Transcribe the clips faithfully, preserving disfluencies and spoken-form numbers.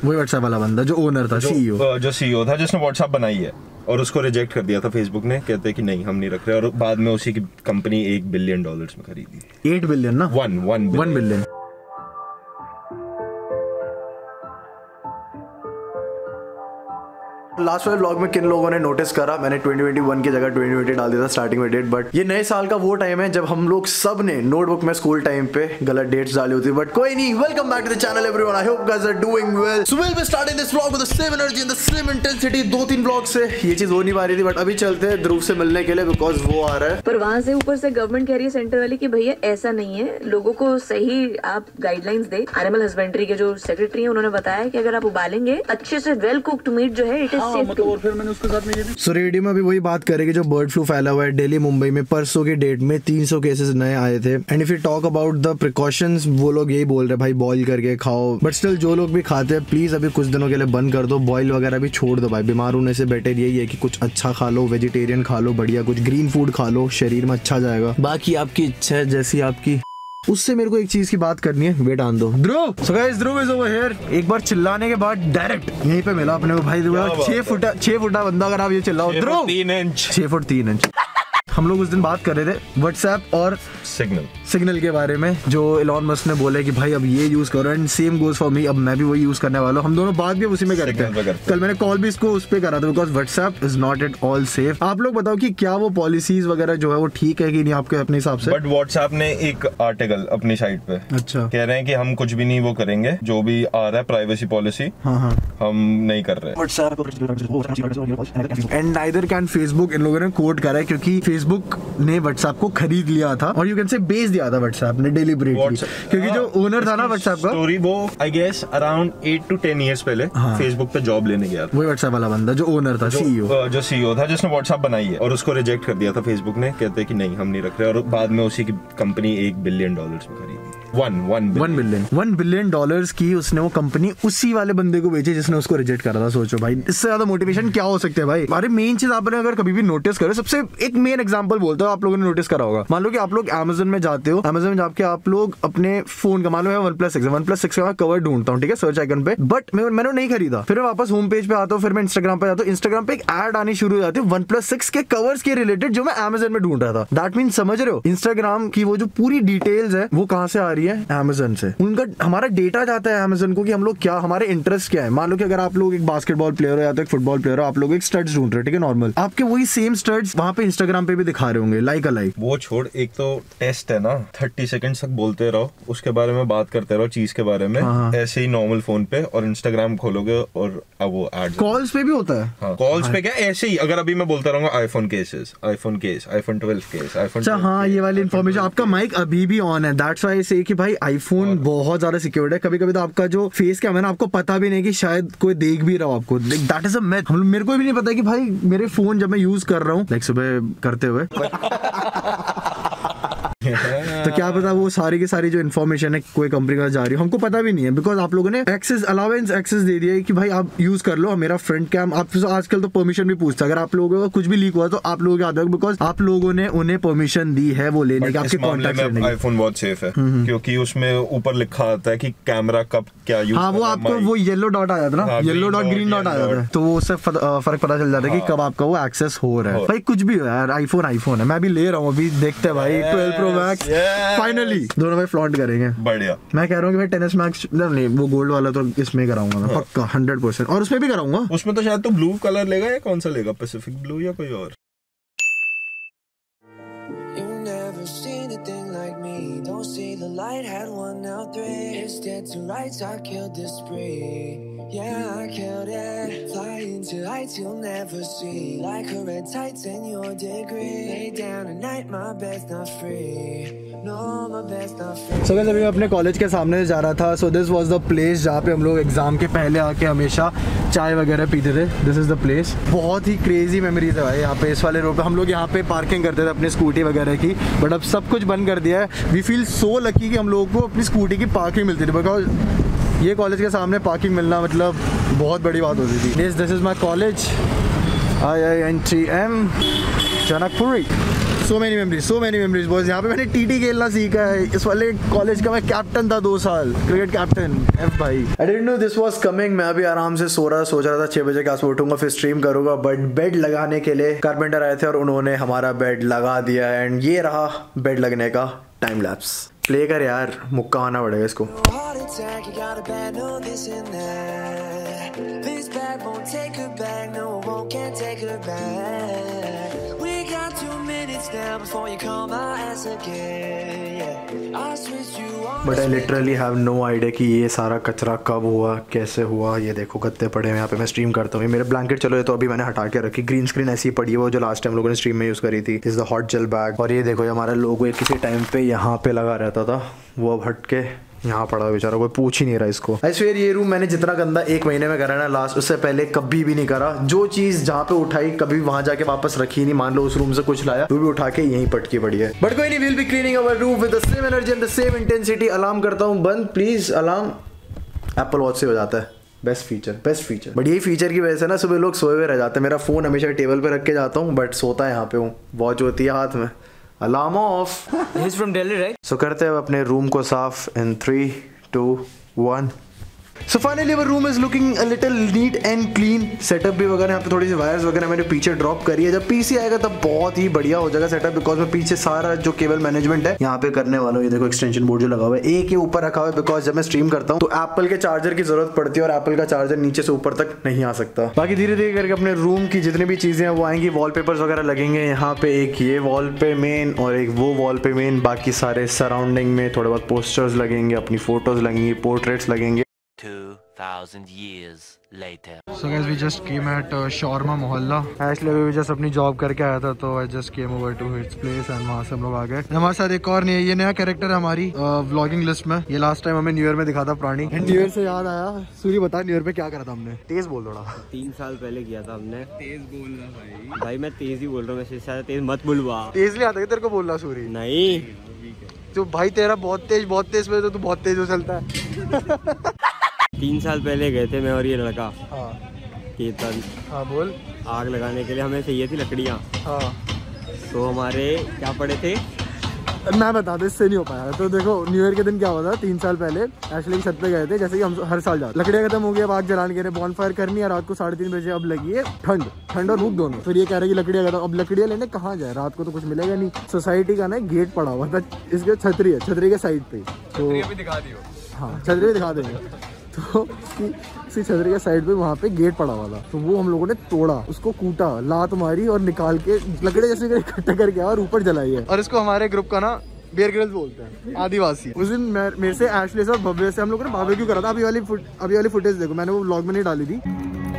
वही व्हाट्सएप वाला बंदा जो ओनर था, सीईओ जो सीईओ था जिसने व्हाट्सएप बनाई है, और उसको रिजेक्ट कर दिया था फेसबुक ने, कहते हैं कि नहीं हम नहीं रख रहे, और बाद में उसी की कंपनी एक बिलियन डॉलर्स में खरीदी। एट बिलियन ना, one one one billion. Last वाले व्लॉग में किन लोगों ने नोटिस करा, मैंने ट्वेंटी ट्वेंटी वन की जगह ट्वेंटी ट्वेंटी डाल दिया था स्टार्टिंग में डेट, बट ये नए साल का वो टाइम है जब हम लोग सब ने नोटबुक में स्कूल टाइम पे गलत डेट्स डाली होती है, बट कोई नहीं। Welcome back to the channel everyone, I hope guys are doing well. So will be starting this vlog with the same energy and the same intensity. दो तीन व्लॉग से ये चीज हो नहीं पा रही थी, बट अभी चलते हैं ध्रुव से मिलने के लिए बिकॉज वो आ रहा है। पर वहां से ऊपर से गवर्नमेंट कह रही है सेंटर वाली कि भैया ऐसा नहीं है, लोगों को सही आप गाइडलाइंस दे। एनिमल हस्बेंड्री के जो सेक्रेटरी है उन्होंने बताया कि अगर आप उबालेंगे अच्छे से वेल कुक्ड मीट जो है इट इज सेफ। उसके साथ में ये भी सो रेडियो में अभी वही बात करेंगे जो बर्ड फ्लू फैला हुआ है दिल्ली मुंबई में। परसों के डेट में तीन सौ केसेस नए आए थे। And if you talk about the precautions, वो लोग यही बोल रहे हैं भाई बॉईल करके खाओ, बट स्टिल जो लोग भी खाते हैं प्लीज अभी कुछ दिनों के लिए बंद कर दो, बॉईल वगैरह भी छोड़ दो भाई। बीमार होने से बेटर यही है कि कुछ अच्छा खा लो, वेजिटेरियन खा लो, बढ़िया कुछ ग्रीन फूड खा लो, शरीर में अच्छा जाएगा। बाकी आपकी इच्छा है जैसी आपकी। उससे मेरे को एक चीज की बात करनी है, वेट आन दो। Dhruv, so guys Dhruv is over here. एक बार चिल्लाने के बाद डायरेक्ट यहीं पे मिला अपने को भाई। छह फुट छह फुटा बंदा, अगर आप ये चिल्लाओ ध्रुव, तीन इंच छह फुट तीन इंच। हम लोग उस दिन बात कर रहे थे व्हाट्सएप और सिग्नल सिग्नल के बारे में, जो एलॉन मस्क ने बोला कि भाई अब ये यूज करो, and same goes for me, अब मैं भी वही यूज करने वाला हूँ। हम दोनों बात भी उसी में करते हैं। कल मैंने कॉल भी इसको उस पे करा था because WhatsApp is not at all safe. आप लोग बताओ कि क्या वो पॉलिसीज वगैरह जो है वो ठीक है कि नहीं आपके अपने हिसाब से? बट व्हाट्सएप ने एक आर्टिकल अपनी साइट पे अच्छा कह रहे हैं कि हम कुछ भी नहीं वो करेंगे, जो भी आ रहा है प्राइवेसी पॉलिसी हाँ हाँ हम नहीं कर रहे। एंड नाइदर कैन फेसबुक, इन लोगों ने कोट करा है क्योंकि फेसबुक ने व्हाट्सएप को खरीद लिया था और यू कैन से बेच दिया था व्हाट्सएप ने डेलिबरेटली, क्योंकि जो ओनर था ना व्हाट्सएप का, स्टोरी वो I guess around eight to ten years पहले फेसबुक पे जॉब लेने गया था। वही व्हाट्सएप वाला बंदा जो ओनर था, सीईओ जो सीईओ था जिसने व्हाट्सएप बनाई है, और उसको रिजेक्ट कर दिया था फेसबुक ने, कहते हैं कि नहीं हम नहीं रख रहे, और बाद में उसी की कंपनी एक बिलियन डॉलर्स में खरीदी। One one one billion one billion dollars की उसने वो कंपनी उसी वाले बंदे को बेची जिसने उसको रिजेक्ट करा था। सोचो भाई इससे ज्यादा मोटिवेशन क्या हो सकते हैं भाई। अरे मेन चीज आपने अगर कभी भी नोटिस करो, सबसे एक मेन एग्जांपल बोलता हूँ, आप लोगों ने नोटिस करा होगा। मान लो कि आप लोग अमेज़न में जाते हो, अमेज़न में जाके आप लोग अपने फोन का, मान लो one plus six one plus six का कवर ढूंढता हूँ, ठीक है, सर्च आइकन पे, बट मैं मैंने नहीं खरीदा। फिर मैं वापस होम पेज पे आता हूँ, फिर मैं इंस्टाग्राम पे जाता हूँ, इंस्टाग्राम पे एक एड आनी शुरू हो जाती है वन प्लस सिक्स के कवर्स के रिलेटेड जो मैं अमेज़न में ढूंढ रहा था। दैट मीन समझ रहे हो, इंस्टाग्राम की वो जो पूरी डिटेल्स है वो कहाँ से आ रही है? अमेज़न से। उनका हमारा डेटा जाता है अमेज़न को कि हम लोग क्या, हमारे इंटरेस्ट क्या है। मान लो कि अगर आप लोग एक बास्केटबॉल प्लेयर हो या तो एक फुटबॉल प्लेयर हो, आप लोग एक स्टड्स ढूंढ रहे हो, ठीक है, नॉर्मल, आपके वही सेम स्टड्स वहाँ पे इंस्टाग्राम पे भी दिखा रहे होंगे लाइक अलाइक। वो छोड़, एक तो टेस्ट है ना, थर्टी सेकंड तक बोलते रहो, उसके बारे में बात करते रहो, चीज के बारे में, हाँ। ऐसे ही नॉर्मल फोन पे, और इंस्टाग्राम खोलोगे और अब वो एड कॉल्स पे भी होता है। हाँ, कॉल्स पे क्या ऐसे ही, अगर अभी मैं बोलता रहूंगा iPhone cases, iPhone case, iPhone twelve case, iPhone, अच्छा हाँ, ये वाली इन्फॉर्मेशन। आपका माइक अभी भी ऑन है, दैट्स व्हाई से कि भाई आईफोन बहुत ज्यादा सिक्योर्ड है। कभी कभी तो आपका जो फेस कैमरा है आपको पता भी नहीं कि शायद कोई देख भी रहा हो आपको। That is a math. मेरे को भी नहीं पता कि भाई मेरे फोन जब मैं यूज कर रहा हूँ लाइक सुबह करते हुए तो क्या पता वो सारी की सारी जो इन्फॉर्मेशन है कोई कंपनी का जा रही है, हमको पता भी नहीं है बिकॉज आप लोगों ने एक्सेस अलाउंस एक्सेस दे दिया है कि भाई आप यूज कर लो मेरा फ्रंट कैम। आप आजकल तो परमिशन भी पूछता है, अगर आप लोगों का कुछ भी लीक हुआ तो आप लोगों को याद होगा बिकॉज आप लोगों ने उन्हें परमिशन दी है वो लेने की, आपके कॉन्टैक्ट लेने की। आईफोन बहुत सेफ है क्योंकि उसमें ऊपर लिखा आता है कि कैमरा कब क्या यूज। हाँ, वो आपको वो येलो डॉट आ जाता है ना, येलो डॉट ग्रीन डॉट आ जाता है, तो वो उससे फर्क पता चल जाता है कि कब आपका वो एक्सेस हो रहा है। भाई कुछ भी हो यार, आईफोन आईफोन है, मैं भी ले रहा हूँ, अभी देखते हैं भाई ट्वेल्व प्रो मैक्स फाइनली दोनों भाई फ्लॉन्ट करेंगे। बढ़िया। मैं कह रहा हूँ कि भाई टेन एस मैक्स नहीं, वो गोल्ड वाला तो इसमें कराऊंगा मैं पक्का हंड्रेड परसेंट, और उसमें भी कराऊंगा। उसमें तो शायद तो ब्लू कलर लेगा या कौन सा लेगा, पैसिफिक ब्लू या कोई और। Yeah, I killed it. Flying to heights you'll never see. Like a red tights in your degree. Lay down at night, my bed's not free. No, my bed's not free. So guys, अभी मैं अपने college के सामने जा रहा था. So this was the place जहाँ पे हम लोग एग्जाम के पहले आके हमेशा चाय वगैरह पीते थे. This is the place. बहुत ही क्रेजी मेमोरीज है भाई यहाँ पे. इस वाले रोड पे हम लोग यहाँ पे पार्किंग करते थे अपनी स्कूटी वगैरह की, बट अब सब कुछ बंद कर दिया है. वी फील सो लकी कि हम लोगों को अपनी स्कूटी की पार्किंग मिलती थी, बिकॉज ये कॉलेज के सामने पार्किंग मिलना मतलब बहुत बड़ी बात होती थी. This this is my college, I I N T M Janakpuri. So many memories so many memories boys. यहाँ पे मैंने टीटी खेलना सीखा है। इस वाले कॉलेज का मैं कैप्टन था दो साल, क्रिकेट कैप्टन एफ भाई। I didn't know this was coming. मैं अभी आराम से सो रहा सोच रहा था छह बजे के आसपास उठूंगा फिर स्ट्रीम करूंगा, बट बेड लगाने के लिए कारपेंटर आए थे और उन्होंने हमारा बेड लगा दिया एंड ये रहा बेड लगने का टाइम लैप्स। प्ले कर यार, मुक्का आना पड़ेगा इसको। But I literally have no idea कि ये सारा कचरा कब हुआ, कैसे हुआ। ये देखो गत्ते पड़े हैं यहाँ पे, मैं स्ट्रीम करता हूँ। मेरे ब्लैंकेट चलो ये तो अभी मैंने हटा के रखी। ग्रीन स्क्रीन ऐसी पड़ी है वो जो लास्ट टाइम लोगों ने स्ट्रीम में यूज़ करी थी। इस द हॉट जेल बैग। और ये देखो ये हमारा लोगो किसी टाइम पे यहाँ पे लगा रहता था, वो अब हट के यहाँ पड़ा बेचारा, कोई पूछ ही नहीं रहा इसको। आई स्वेयर ये रूम मैंने जितना गंदा एक महीने में करा ना लास्ट, उससे पहले कभी भी नहीं करा। जो चीज जहाँ पे उठाई कभी वहां जाके वापस रखी नहीं। मान लो उस रूम से कुछ लाया तो भी उठा के यहीं पटकी पड़ी है। बट कोई नहीं, will be cleaning our room with the same energy and the same intensity. Alarm करता हूँ बंद प्लीज। अलार्म एप्पल वॉच से हो जाता है। Best feature best feature. But यही फीचर की वजह से ना सुबह लोग सोए हुए रह जाते हैं। मेरा फोन हमेशा टेबल पे रख के जाता हूँ बट सोता है यहाँ पे हूँ, वॉच होती है हाथ में। Alarm off. He is from Delhi right? So करते हैं अपने रूम को साफ in three two, one. So finally our room is looking a little neat and clean. Setup भी वगैरह यहाँ पे थोड़ी सी वायर्स वगैरह मैंने पीछे ड्रॉप करी है। जब पीसी आएगा तब बहुत ही बढ़िया हो जाएगा सेटअप, बिकॉज मैं पीछे सारा जो केबल मैनेजमेंट है यहाँ पे करने वाला हूँ। ये देखो एक्सटेंशन बोर्ड जो लगा हुआ है एक ही ऊपर रखा हुआ है, बिकॉज जब मैं स्ट्रीम करता हूँ तो एप्पल के चार्जर की जरूरत पड़ती है और एप्पल का चार्जर नीचे से ऊपर तक नहीं आ सकता। बाकी धीरे धीरे करके अपने रूम की जितनी भी चीजें हैं वो आएंगी। वॉलपेपर्स वगैरह लगेंगे यहाँ पे, एक ये वॉल पे मेन और एक वो वॉल पे मेन। बाकी सारे सराउंडिंग में थोड़े बहुत पोस्टर्स लगेंगे, अपनी फोटोज लगेंगी, पोर्ट्रेट्स लगेंगे। two thousand years later. So guys, we just came at uh, Shawarma Mohalla. Actually we just अपनी जॉब करके आया था तो I just came over to its place and वहाँ से हम लोग आ गए। हमारे साथ एक और नहीं है, ये नया कैरेक्टर है हमारी व्लॉगिंग uh, लिस्ट में। ये लास्ट टाइम हमें न्यू ईयर में दिखा था प्राणी। न्यू ईयर से याद आया, सूरी बता न्यू ईयर पे क्या करा था हमने? तेज बोल थोड़ा। तीन साल पहले किया था हमने। तेज बोलना भाई। भाई मैं तेज ही बोल रहा हूँ, वैसे ज्यादा तेज मत बुलवा। तेज नहीं आता तेरे को बोलना सूरी? नहीं तो भाई तेरा बहुत तेज बहुत तेज में तो तू बहुत तेज हो चलता है। तीन साल पहले गए थे मैं और ये लड़का हाँ केतन। हाँ बोल। आग लगाने के लिए हमें चाहिए थी लकड़ियाँ। हाँ तो हमारे क्या पड़े थे मैं बता दूं, इससे नहीं हो पाया। तो देखो न्यू ईयर के दिन क्या हुआ था, तीन साल पहले एक्चुअली छत पे गए थे, जैसे कि हम हर साल जाते। लकड़ियाँ खत्म हो गई, अब आग जलाने के लिए बॉन फायर करनी है। रात को साढ़े तीन बजे अब लगी है ठंड ठंड और धूप दोनों। फिर ये कह रहे कि लकड़ियाँ खत्म, अब लकड़ियाँ लेने कहाँ जाए, रात को तो कुछ मिलेगा नहीं। सोसाइटी का ना गेट पड़ा हुआ था, इसके छतरी है, छतरी के साइड पे। तो दिखा दियो। हाँ छतरी भी दिखा देंगे। तो इसी छतरी के साइड पे वहाँ पे गेट पड़ा हुआ था, तो वो हम लोगों ने तोड़ा, उसको कूटा, लात मारी और निकाल के लकड़े जैसे इकट्ठा करके और ऊपर जलाई है। और इसको हमारे ग्रुप का ना बियर ग्रिल्स बोलते हैं, आदिवासी। उस दिन मेरे से एशले से और भव्य से हम लोगों ने बारबेक्यू करा था। अभी वाली फुट अभी वाली फुटेज देखो, मैंने वो व्लॉग में नहीं डाली थी।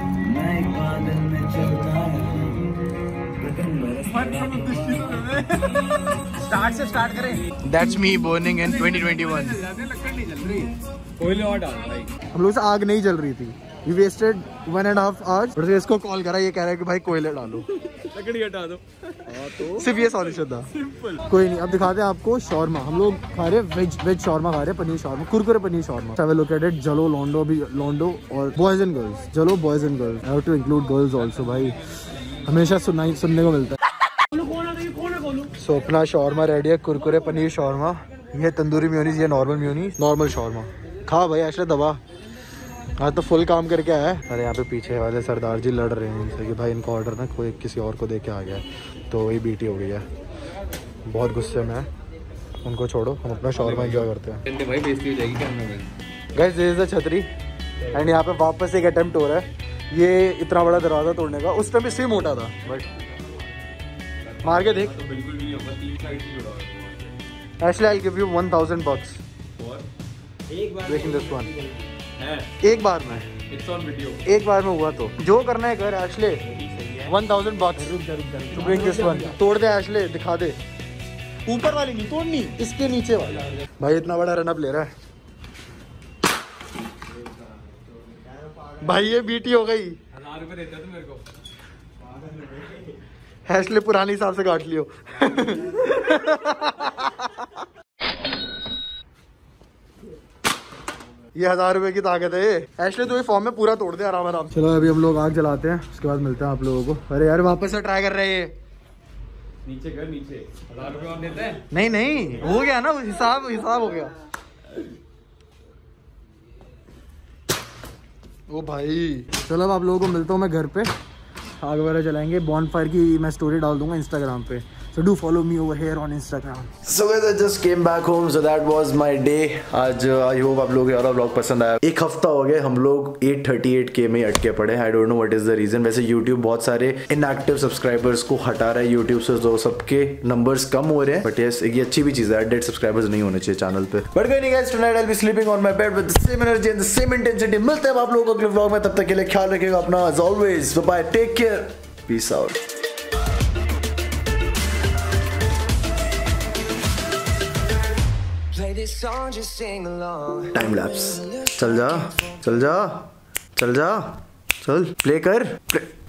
स्टार्ट से स्टार्ट करें। That's me burning in twenty twenty-one. कोयले और डाल भाई। हम लोग से आग नहीं जल रही थी। We wasted one and a half hours। और इसको कॉल करा, ये कह रहा है कि भाई कोयले डालो, लकड़ी हटा दो। हाँ तो सिर्फ ये सॉल्यूशन था। सिंपल। कोई नहीं, अब दिखाते हैं आपको शॉर्मा। हम लोग खा रहे वेज वेज शॉर्मा खा रहे, पनीर शॉर्मा, कुरकुरे paneer shawarma. Have a look at it. जलो लोंडो भी लोंडो और बॉयज एंड गर्ल्स। जलो boys and girls, have to include girls also. भाई हमेशा सुनाई सुनने को मिलता है। सो so, अपना शॉर्मा रेडी है, कुरकुरे पनीर शॉर्मा। ये तंदूरी म्योनीज, ये नॉर्मल म्योनीज, नॉर्मल शॉर्मा। खा भाई ऐसे दबा, आज तो फुल काम करके आया है। अरे यहाँ पे पीछे वाले सरदार जी लड़ रहे हैं उनसे कि भाई इनका ऑर्डर ना कोई किसी और को दे के आ गया है, तो वही बीटी हो गई है। बहुत गुस्से में है, उनको छोड़ो, हम अपना शॉर्मा एंजॉय करते हैं। भाई बेइज्जती हो जाएगी कैमरा में। Guys this is the chhatri and यहाँ पे वापस एक अटेम्प्ट हो रहा है ये इतना बड़ा दरवाजा तोड़ने का। उस टाइम भी सेम मोटा था, बट मार के देख। बिल्कुल भी नहीं होगा, तीन साइड से जुड़ा हुआ है। Actually I give you one thousand bucks एक बार ब्रेकिंग दिस वन। है एक बार में, इट्स ऑन वीडियो। एक बार में हुआ तो जो करना है कर। Ashley one thousand bucks to break this one. तोड़ दे एशले, दिखा दे। ऊपर वाली नहीं तोड़नी, इसके नीचे वाली। भाई इतना बड़ा रन अप ले रहा है भाई, ये बीटी हो गई। हजार रुपए देते तुम मेरे को। एशले पुराने हिसाब से काट लियो। ये हजार रुपए की ताकत है ये। एशले तो ये फॉर्म में पूरा तोड़ दे आराम आराम। चलो अभी हम लोग आग जलाते हैं, उसके बाद मिलते हैं आप लोगों को। अरे यार वापस से ट्राई कर रहे हैं। नीचे कर नीचे हजार रुपए और देते हैं। नहीं नहीं हो गया ना, हिसाब हिसाब हो गया। ओ भाई चलो अब आप लोगों को मिलता हूँ मैं घर पे, आग वगैरह जलाएंगे, बॉनफायर की मैं स्टोरी डाल दूंगा इंस्टाग्राम पे, so do follow me over here on Instagram. So guys, I just came back home, so that was my day. आज I hope आप लोगों को यार व्लॉग पसंद आया। एक हफ्ता हो गया हम लोग आठ सौ अड़तीस के में अटके पड़े। I don't know what is the reason। वैसे YouTube बहुत सारे inactive subscribers को हटा रहा है YouTube से, तो सबके numbers कम हो रहे हैं, but yes ये अच्छी भी चीज़ है, dead subscribers नहीं होने चाहिए चैनल पे। But कोई नहीं guys, tonight I'll be sleeping on my bed with the same energy and the same intensity। मिलते हैं आप लोगों को अगले व्लॉग में, तब तक के लिए ख्याल रखिएगा अपना, as always bye bye, take care, peace out। Time lapse, चल जा चल जा चल जा चल, प्ले कर प्ले।